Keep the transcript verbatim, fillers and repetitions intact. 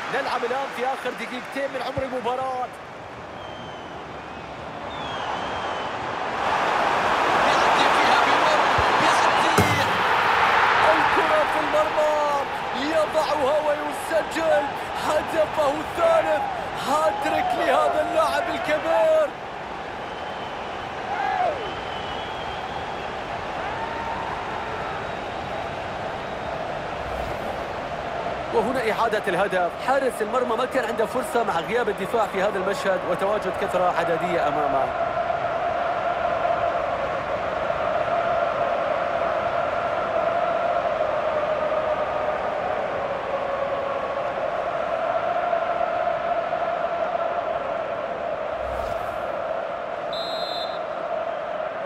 نلعب الآن في آخر دقيقتين من عمر المباراة. يعدي فيها بمر، يعدي الكرة في المرمى، يضعها ويسجل هدفه الثالث. هاتريك لهذا اللاعب الكبير. وهنا إعادة الهدف. حارس المرمى ما كان عنده فرصة مع غياب الدفاع في هذا المشهد وتواجد كثرة عددية أمامه.